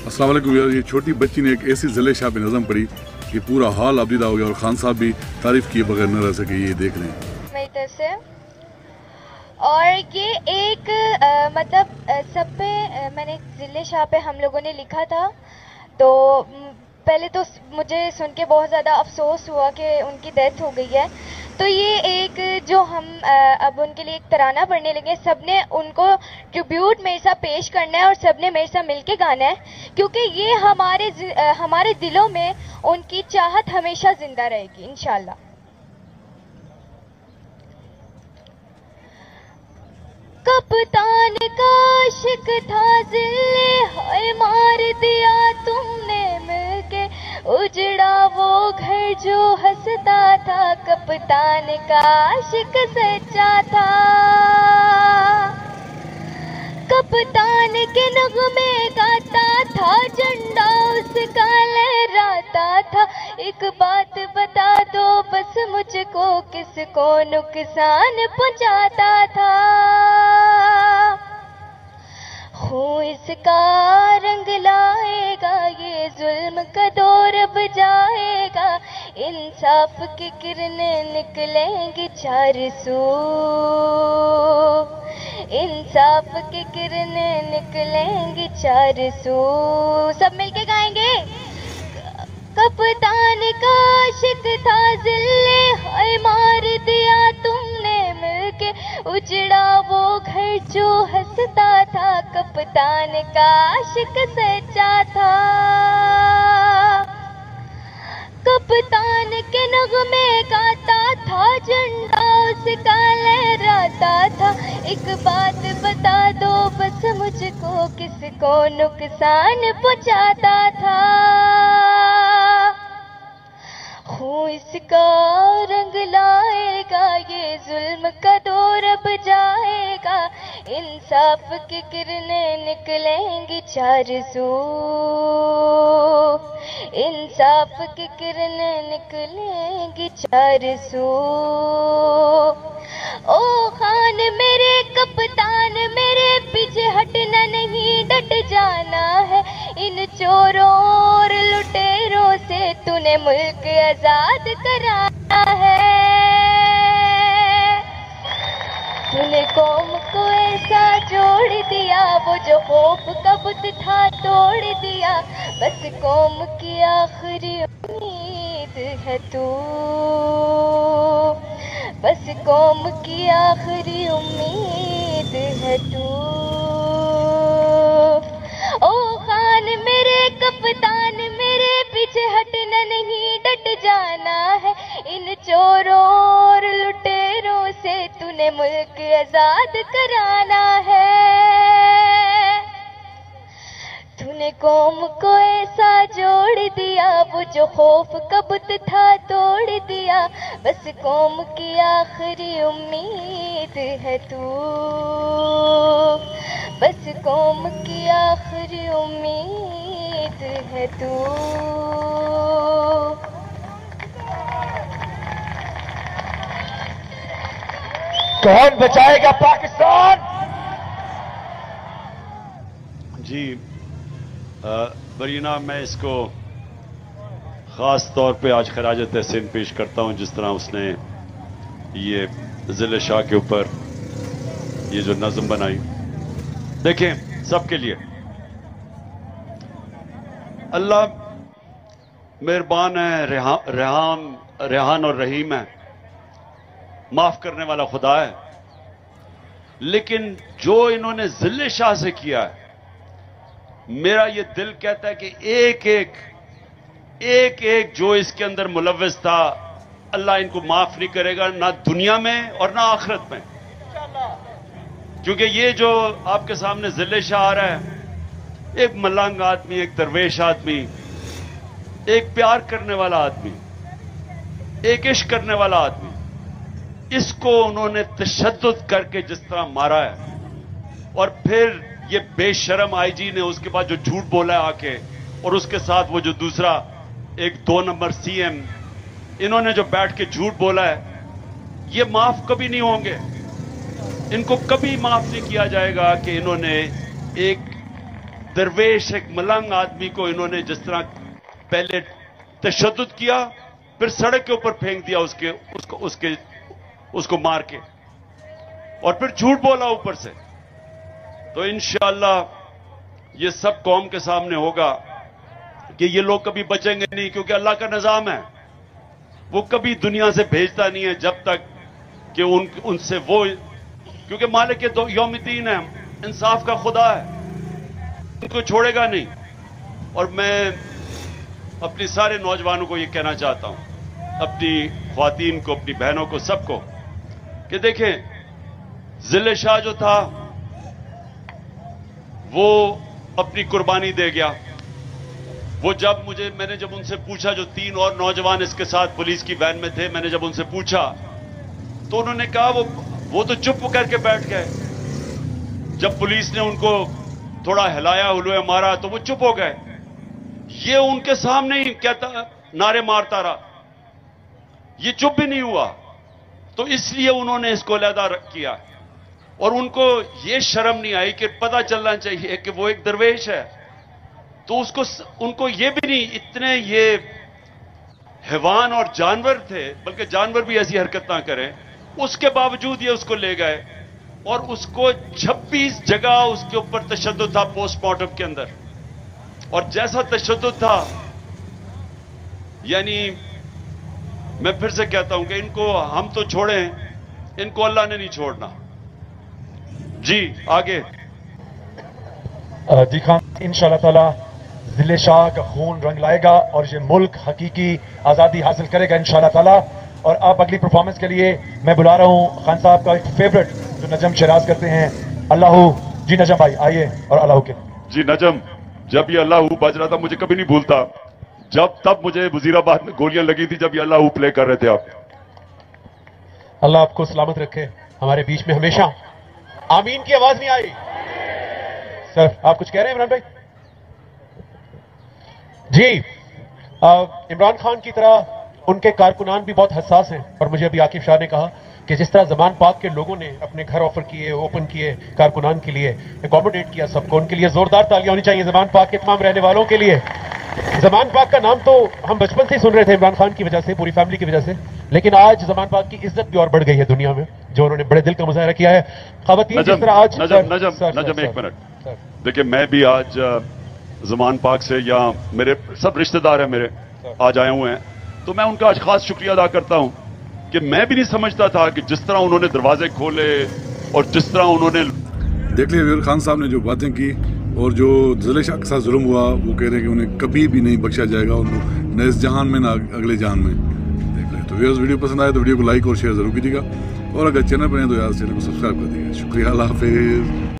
अस्सलाम वालेकुम यार, ये छोटी बच्ची ने एक ऐसी ज़िले शाह पे नज़म पढ़ी कि पूरा हॉल अबदिदा हो गया और खान साहब भी तारीफ किए बगैर न रह सके। ये देख लें मेरी तरफ से। और ये एक सब पे मैंने ज़िले शाह पे हम लोगों ने लिखा था, तो पहले तो मुझे सुन के बहुत ज़्यादा अफसोस हुआ कि उनकी डेथ हो गई है। तो ये एक जो हम अब उनके लिए एक तराना पढ़ने लगे, सबने उनको ट्रिब्यूट मेरे साथ पेश करना है और सबने मेरे साथ मिलके गाना है, क्योंकि ये हमारे दिलों में उनकी चाहत हमेशा जिंदा रहेगी इंशाल्लाह। कप्तान का आशिक था ज़िले, हाय मार दिया तुमने मिलके, उजड़ा वो घर जो हंसता था, कप्तान का आशिक सच्चा था। कप्तान के नगमे गाता था, झंडा उसका लहराता था। एक बात बता दो बस मुझको, किसको नुकसान पहुंचाता था। खून इसका रंग लाएगा, ये जुल्म का दौर अब जाएगा, इंसाफ की किरणें निकलेंगी चार सू, इंसाफ की किरणें निकलेंगी चार सू। सब मिलके गाएंगे। कप्तान का आशिक था ज़िले, हाय मार दिया तुमने मिलके, उजड़ा वो घर जो हंसता था, कप्तान का आशिक सच्चा था। कप्तान के नगमे गाता था, झंडा उसका लहराता था। एक बात बता दो बस मुझको, किसको नुकसान पहुंचाता था। खून इसका रंग लाएगा, ये जुल्म का दौर अब जाएगा, इंसाफ की किरणें निकलेंगी चार सू, इंसाफ की किरणें निकलेंगी चार सू। ओ खान मेरे कप्तान मेरे, पीछे हटना नहीं डट जाना है, इन चोरों और लुटेरों से तूने मुल्क आजाद कराना है। तूने कौम को ऐसा जोड़ दिया, वो जो खौफ का बुत था तोड़ दिया, बस कौम की आखिरी उम्मीद है तू, बस कौम की आखिरी उम्मीद है तू। ओ खान मेरे कप्तान मेरे, पीछे हटना नहीं डट जाना है, इन चोरों और लुटेरों से तूने मुल्क आजाद कराना है। तूने कौम को ऐसा जोड़ दिया, वो जो खौफ का बुत था तोड़ दिया, बस कौम की आखिरी उम्मीद है तू, बस कौम की आखिरी उम्मीद है तू। कौन बचाएगा पाकिस्तान? जी बरीना, मैं इसको ख़ास तौर पे आज खराज तहसीन पेश करता हूँ, जिस तरह उसने ये ज़िले शाह के ऊपर ये जो नज़म बनाई। देखें, सबके लिए अल्लाह मेहरबान है, रेहान और रहीम है, माफ़ करने वाला खुदा है। लेकिन जो इन्होंने ज़िले शाह से किया है, मेरा ये दिल कहता है कि एक एक जो इसके अंदर मुलव्वस था, अल्लाह इनको माफ नहीं करेगा, ना दुनिया में और ना आखिरत में। क्योंकि ये जो आपके सामने ज़िले शाह आ रहा है, एक मलंग आदमी, एक दरवेश आदमी, एक प्यार करने वाला आदमी, एक इश्क करने वाला आदमी, इसको उन्होंने तशद्दुद करके जिस तरह मारा है, और फिर ये बेशरम आईजी ने उसके बाद जो झूठ बोला है आके, और उसके साथ वो जो दूसरा एक 2 नंबर सीएम, इन्होंने जो बैठ के झूठ बोला है, ये माफ कभी नहीं होंगे। इनको कभी माफ नहीं किया जाएगा कि इन्होंने दरवेश एक मलंग आदमी को इन्होंने जिस तरह पहले तशद्दुद किया, फिर सड़क के ऊपर फेंक दिया उसको मार के, और फिर झूठ बोला ऊपर से। तो इंशाअल्लाह ये सब कौम के सामने होगा कि ये लोग कभी बचेंगे नहीं, क्योंकि अल्लाह का निजाम है, वो कभी दुनिया से भेजता नहीं है जब तक कि उनसे वो, क्योंकि मालिक दो यौमिद्दीन है, इंसाफ का खुदा है, उनको छोड़ेगा नहीं। और मैं अपने सारे नौजवानों को ये कहना चाहता हूं, अपनी ख्वातीन को, अपनी बहनों को, सबको, कि देखें जिले शाह जो था वो अपनी कुर्बानी दे गया। वो मैंने जब उनसे पूछा, जो 3 और नौजवान इसके साथ पुलिस की वैन में थे, मैंने जब उनसे पूछा तो उन्होंने कहा वो तो चुप करके बैठ गए। जब पुलिस ने उनको थोड़ा हिलाया हुलूए मारा तो वो चुप हो गए। ये उनके सामने ही कहता, नारे मारता रहा, ये चुप भी नहीं हुआ। तो इसलिए उन्होंने इसको अलहदा किया, और उनको ये शर्म नहीं आई कि पता चलना चाहिए कि वो एक दरवेश है। तो उनको ये भी नहीं, इतने ये हैवान और जानवर थे, बल्कि जानवर भी ऐसी हरकत ना करें, उसके बावजूद ये उसको ले गए, और उसको 26 जगह उसके ऊपर तशद्दुद था पोस्टमार्टम के अंदर। और जैसा तशद्दुद था, यानी मैं फिर से कहता हूं कि इनको हम तो छोड़ें, इनको अल्लाह ने नहीं छोड़ना। जी आगे। जी खान, इंशाअल्लाह ताला जिले शाह का खून रंग लाएगा और ये मुल्क हकीकी आज़ादी हासिल करेगा इंशाअल्लाह ताला। और अब अगली परफॉर्मेंस के लिए मैं बुला रहा हूं खान साहब का एक फेवरेट जो नजम शिराज करते हैं, अल्लाहू। जी नजम भाई आइए और अल्लाहू के। जी नजम, जब ये अल्लाहू बज रहा था मुझे कभी नहीं भूलता, तब मुझे वजीराबाद में गोलियां लगी थी जब ये अल्लाहू प्ले कर रहे थे आप। अल्लाह आपको सलामत रखे हमारे बीच में हमेशा। आमीन की आवाज नहीं आई। सर आप कुछ कह रहे हैं इमरान भाई? जी इमरान खान की तरह उनके कारकुनान भी बहुत हसास हैं, और मुझे अभी आकिब शाह ने कहा कि जिस तरह ज़मान पाक के लोगों ने अपने घर ऑफर किए, ओपन किए कारकुनान के लिए, एकोमोडेट किया सबको, उनके लिए जोरदार तालियां होनी चाहिए ज़मान पाक के तमाम रहने वालों के लिए। ज़मान पाक का नाम तो हम बचपन से ही सुन रहे थे इमरान खान की वजह से, पूरी फैमिली की वजह से, लेकिन आज ज़मान पाक की इज्जत भी और बढ़ गई है दुनिया में, जो उन्होंने बड़े दिल का मुजाहरा किया है। ख़वातीन जिस तरह आज नजम एक मिनट देखिए, मैं भी आज ज़मान पाक से, या मेरे सब रिश्तेदार हैं मेरे आज आए हुए हैं, तो मैं उनका आज खास शुक्रिया अदा करता हूं कि मैं भी नहीं समझता था कि जिस तरह उन्होंने दरवाजे खोले और जिस तरह उन्होंने, देख लिया खान साहब ने जो बातें की, और जो जिले शाह के साथ जुल्म हुआ, वो कह रहे हैं कि उन्हें कभी भी नहीं बख्शा जाएगा, उनको न इस जहान में ना अगले जहान में। देख ले। तो व्यूअर्स, वीडियो पसंद आए तो वीडियो को लाइक और शेयर जरूर कीजिएगा, और अगर चैनल पर हैं तो यार चैनल को सब्सक्राइब कर दीजिएगा। शुक्रिया, अल्लाह हाफिज़।